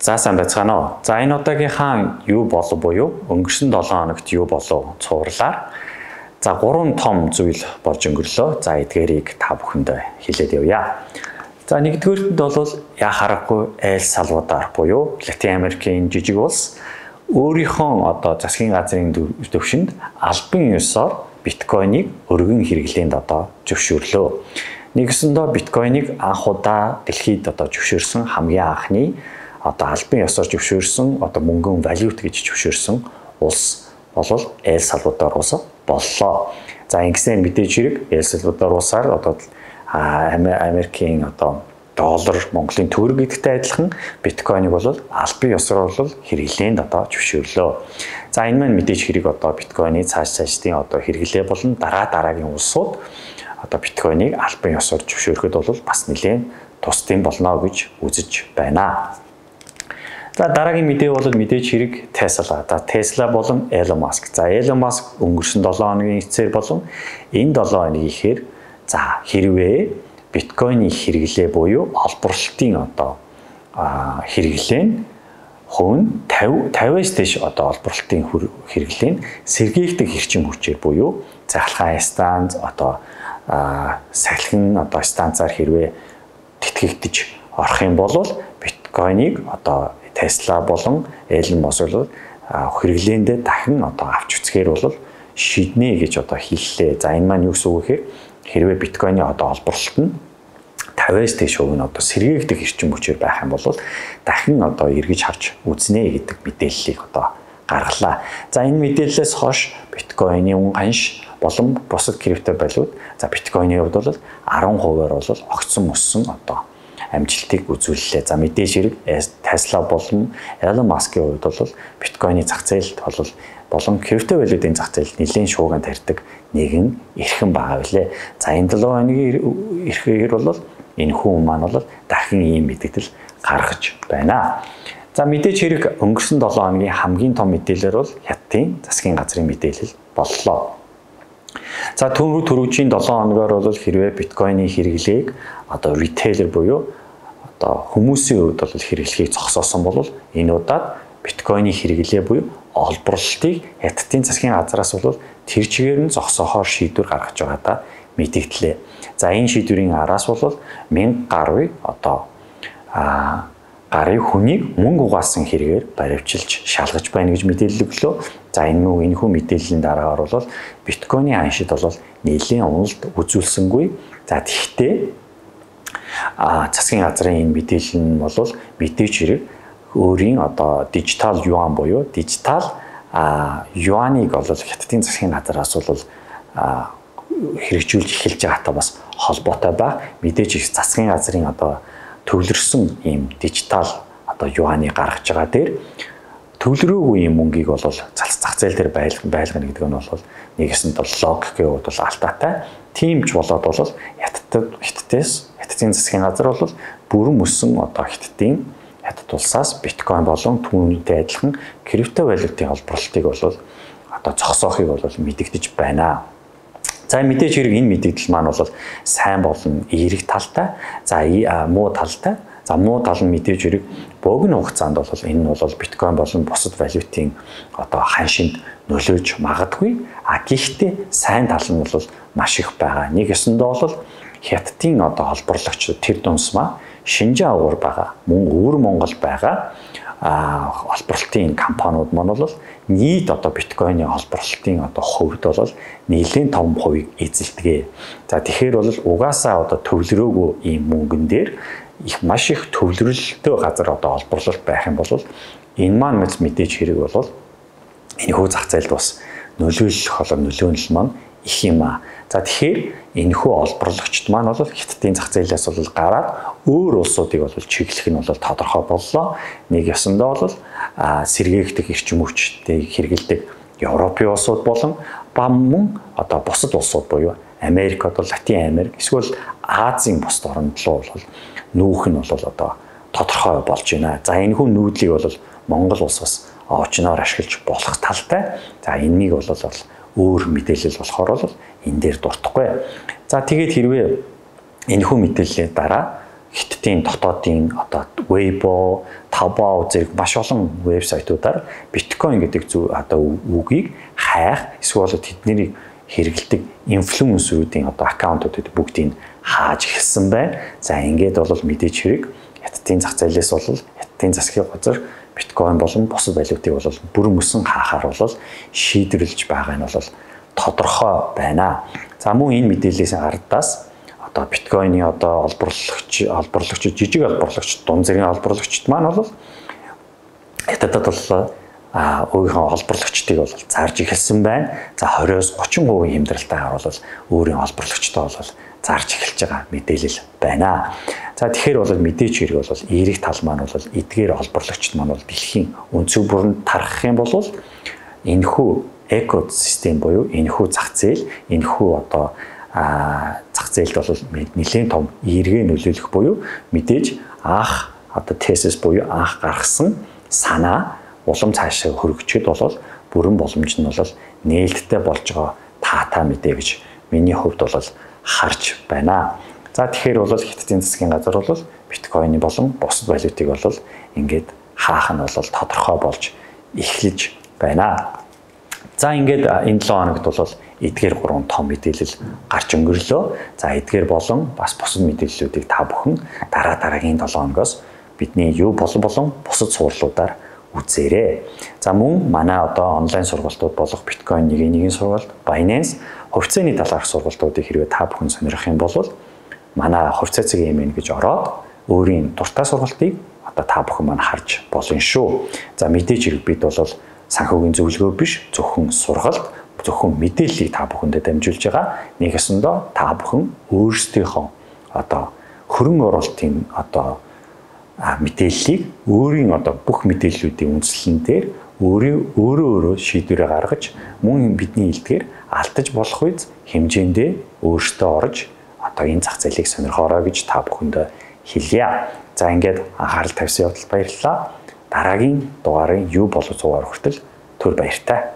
За сайн байцгаана уу. За энэ удаагийнхаа юу болов буюу өнгөрсөн 7 хоногт юу болов цувралаар за 3 том зүйл болж өнгөрлөө. За эдгээрийг та бүхэндээ хэлээд явъя. За нэгдүгээрт бол яа харахгүй Эл Салвадор буюу Латин Америкийн жижиг улс өөрийнхөө одоо засгийн газрын төвшөнд албан ёсоор биткойныг өргөн хэрэглээнд одоо зөвшөөрлөө. Нэгсэндээ биткойныг анх удаа дэлхийд одоо зөвшөөрсөн хамгийн анхны одоо албан ёсоор зөвшөөрсөн одоо мөнгөн валют гэж зөвшөөрсөн улс бол Эл Салвадор улс боллоо. За ингэснээр мэдээж хэрэг Эл Салвадор улсаар одоо Америкийн одоо доллар Монголын төгрөг гэдэгтэй адилхан биткойныг бол албан ёсоор бол хэрэглээнд одоо зөвшөөрлөө. За энэ маань мэдээж хэрэг одоо биткойны цаашдын одоо хэрэглээ болон дараагийн улсууд одоо биткойныг албан ёсоор зөвшөөрөхөд бол бас нэлээд тусдсан болно гэж үзэж байна. За дараагийн мэдээ бол мэдээж хэрэг Tesla. За Tesla болон Elon Musk. За Elon Musk өнгөрсөн 7 хоногийн эцээр болон энэ 7 хоногийн ихээр за хэрвээ биткойны хэрэглээ буюу олборлолтын одоо хэрэглээ нь хувь 50-аас дээш одоо олборлолтын хэрэглээ нь сэргээгдэх эрчим хүчээр буюу цахилгаан станц одоо сахилгын одоо станцаар хэрвээ тэтгэгдэж орох юм бол биткойныг одоо Tesla болон Elon Musk бол хэрэглээндээ дахин одоо авч үзэхээр бол шийднэ гэж одоо хэллээ. За энэ маань юу гэсэн үг вэ гэхээр хэрвээ биткойны одоо олборлолт нь 50-аас дээш хувь нь одоо сэргээгдэх эрчим хүчээр байх юм бол дахин одоо эргэж харж үзнэ гэдэг мэдээллийг одоо гаргалаа. За энэ мэдээллээс хойш биткойны ганш болон бусад крипто валют за биткойны хувьд бол 10%-аар бол огцсон өссөн одоо амжилтыг үзүүллээ. За мэдээж хэрэг Tesla болон Elon Musk-ийн хувьд бол биткойны зах зээлд болон крипто валютын зах зээлд нэлээд шууган тарьдаг нэгэн эрхэм байгаа билээ. За энэ 7 хоногийн эрхээр бол энэ хүн маань бол дахин ийм мэдээлэл гаргаж байна. За мэдээж хэрэг өнгөрсөн 7 хоногийн хамгийн том мэдээлэл бол Хятадын засгийн газрын мэдээлэл боллоо. За түрүүжийн 7 хоногоор бол хэрвээ биткойны хэрэглээг одоо ритейлер буюу одоо хүмүүсийн хувьд бол хэрэглэхийг зогсоосон бол энэ удаад биткойны хэрэглээ буюу олборлолтыг Хятадын засгийн газраас бол тэр чигээр нь зогсоохоор шийдвэр гаргаж байгаадаа мэдэгдлээ. За энэ шийдвэрийн араас бол 1000 гаруй одоо гарын хүнийг мөнгө угаасан хэрэгээр баривчилж шалгаж байна гэж мэдээлэл өглөө. За энэ хүн мэдээллийн дараагаар бол биткойны аншид бол нэлээд уналт үзүүлсэнгүй. За тэгвэл засгийн газрын энэ мэдээлэл нь бол мэдээж хэрэг өөрийн одоо дижитал юан буюу дижитал юаныг бол Хятадын засгийн газраас бол хэрэгжүүлж эхэлж байгаатай бас холбоотой ба мэдээж их засгийн газрын одоо төвлөрсөн ийм дижитал одоо юаныг гаргаж байгаа дээр төвлөрөөгүй юм мөнгийг бол зах зээл дээр байлгана гэдэг нь бол нэгэсэнд бол логикийн хувьд бол алдаатай. Тийм ч болоод бол Хятадын засгийн газар бол бүрэн мөсөн одоо Хятад улсаас биткойн болон түүнтэй адилхан крипто валютын олборлолтыг бол одоо зогсоохыг бол мэдэгдэж байна. За мэдээж хэрэг энэ мэдээлэл маань бол сайн болон эерэг талтай. За муу талтай. За муу тал нь мэдээж хэрэг богино хугацаанд бол энэ нь бол биткойн болон бусад валютын одоо ханшинд нөлөөж магадгүй. Гэхдээ сайн тал нь бол маш их байгаа. Нэгэсэндээ бол Хятадын одоо холбоорлогч тэр дунсмаа Шинжаан уур байгаа. Мөн өвөр Монгол байгаа холбоорлолтын компаниуд маань бол нийт одоо биткойны холбоорлолтын одоо хувьд бол нэлээд том хувийг эзэлдэг. За тэгэхээр бол угаасаа одоо төвлөрөөгүй ийм мөнгөн дээр маш их төвлөрөлтөө газар одоо холбоорлолт байх юм бол энэ маань мэдээж хэрэг бол энэ хүү зах зээлд бас нөлөөлөл маань их юм аа. За тэгэхээр энэхүү олборлогчд маань бол Хятадын зах зээлээс бол гараад өөр улсуудыг бол чиглэх нь бол тодорхой боллоо. Нэг ёсондоо бол сэргээгдэх эрчим хүчтэй хэрэгэлдэг Европын улсууд болон мөн одоо бусад улсууд буюу Америк одоо Латин Америк эсвэл Азийн бусад орнд руу бол нүүх нь бол одоо тодорхой болж байна. За энэхүү нүүдлийг бол Монгол улс бас овчноор ашиглаж болох талтай. За энийг бол өөр мэдээлэл болохоор бол энэ дээр дуртахгүй. За тэгээд хэрвээ энэхүү мэдээллийн дараа Хятадын дотоодын одоо Weibo, Taobao зэрэг маш олон вебсайтуудаар биткойн гэдэг үгийг хайх эсвэл тэднийг хэрэгэлдэг инфлюенсерүүдийн аккаунтуудад бүгдийг хааж эхэлсэн байна. За ингээд бол мэдээж хэрэг Хятадын зах зээлээс бол Хятадын засгийн газар биткойн болон бусад валютыг бол бүрэн мөсөн хаахаар бол шийдвэрлэж байгаа нь бол тодорхой байна. За мөн энэ мэдээллээс ардаас биткойны олборлогч жижиг олборлогч дунд зэргийн олборлогчд маань бол Хятадд бол өөрийнхөө олборлогчдыг бол зарж эхэлсэн байна. За 20-30% хямдралтайгаар бол өөрийн олборлогчдоо бол зарж эхэлж байгаа мэдээлэл байна. За тэгэхээр бол мэдээч хэрэг бол эерэг тал маань бол эдгээр олборлогчд маань бол дэлхийн өнцөг бүрөнд тархах юм бол энэхүү экосистем буюу энэхүү зах зээл, энэхүү зах зээлд бол нэлээд том эергээ нөлөөлөх буюу мэдээж анх тезис буюу анх гаргасан санаа улам цаашаа хөргөчөд бол бүрэн боломж нь бол нээлттэй болж байгаа таатай мэдээ гэж миний хувьд бол харж байна. За тэгэхээр бол Хятадын засгийн газар бол биткойны болон бусад валютыг бол ингээд хаах нь бол тодорхой болж эхэлж байна. За ингээд энэ 7 хоногт бол эдгээр 3 том мэдээлэл гарч өнгөрлөө. За эдгээр болон бас бусад мэдээллүүдийг та бүхэн дараагийн 7 хоногоос бидний болон бусад сурвалжуудаар үзээрэй. За мөн манай онлайн сургалтууд болох биткойн 1-1 сургалт, Binance хувьцааны талаарх сургалтуудыг хэрвээ та бүхэн сонирх юм бол манай хувьцаа цэгийн эмэн гэж ороод өөрийн дуртай сургалтыг та бүхэн маань харж болно шүү. За мэдээж хэрэг бид бол санхүүгийн зөвлөгөө биш, зөвхөн сургалт, зөвхөн мэдээллийг та бүхэндээ дамжуулж байгаа. Нэгсэндээ та бүхэн өөрсдийнхөө хөрөн оруулалтын мэдээллийг өөрийн бүх мэдээллүүдийн үндслэн дээр өөрөө шийдвэрээ гаргаж мөн бидний илтгэр алдаж болох үз хэмжээндээ өөртөө орж энэ зах зээлийг сонирхоорой гэж та бүхэндээ хэлье. За ингээд анхаарал тавьсан явдал баярлалаа. Дараагийн дугаарын юу болов цугаар хүртэл түр баяртай.